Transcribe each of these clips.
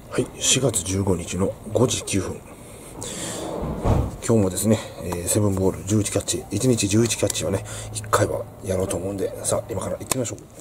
はい、4月15日の5時9分。今日もですね、セブンボール11キャッチ、1日11キャッチはね、1回はやろうと思うんで、さあ、今から行ってみましょう。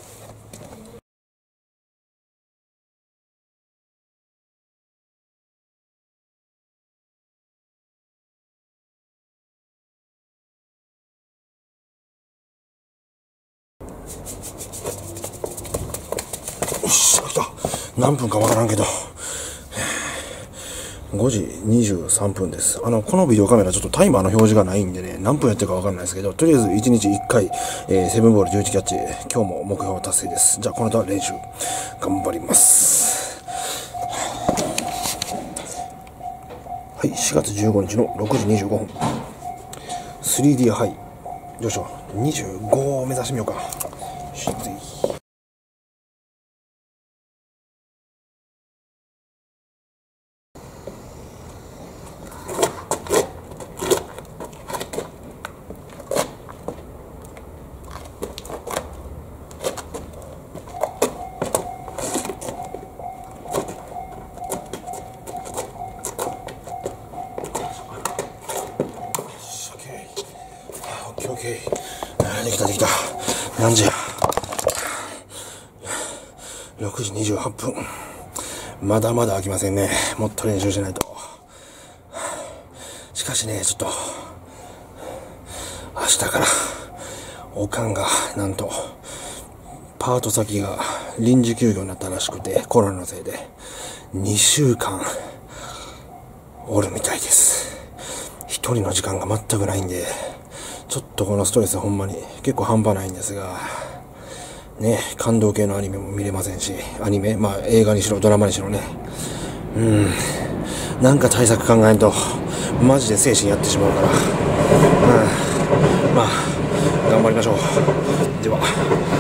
よっしゃ、来た。何分かわからんけど。5時23分です。このビデオカメラちょっとタイマーの表示がないんでね、何分やってるかわかんないですけど、とりあえず1日1回、セブンボール11キャッチ、今日も目標達成です。じゃあこの後は練習、頑張ります。はい、4月15日の6時25分。3D ハイ。よいしょ。25を目指してみようか。オッケー。できたできた。何時や。6時28分。まだまだ飽きませんね。もっと練習しないと。しかしね、ちょっと、明日から、おかんが、なんと、パート先が臨時休業になったらしくて、コロナのせいで、2週間、おるみたいです。一人の時間が全くないんで、ちょっとこのストレスほんまに結構半端ないんですが、ね、感動系のアニメも見れませんし、アニメ、まあ映画にしろドラマにしろね、なんか対策考えんと、マジで精神やってしまうから、まあ、頑張りましょう。では。